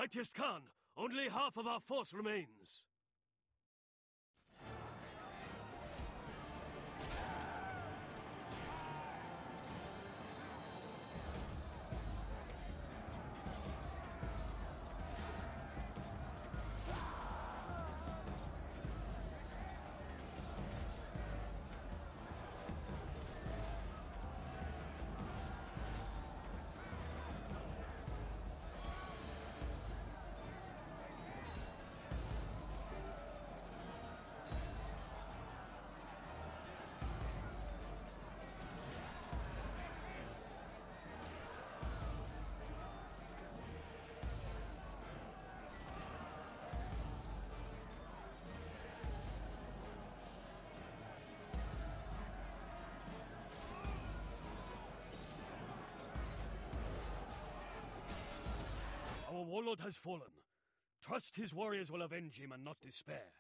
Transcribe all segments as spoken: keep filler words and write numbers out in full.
Mightiest Khan, only half of our force remains. Our warlord has fallen. Trust his warriors will avenge him and not despair.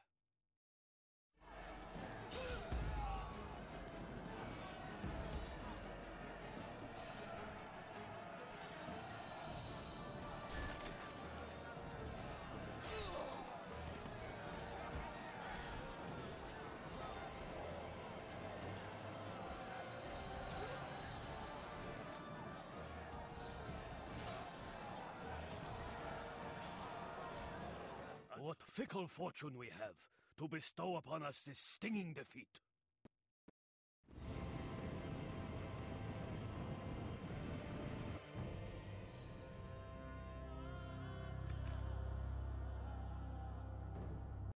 What fickle fortune we have, to bestow upon us this stinging defeat.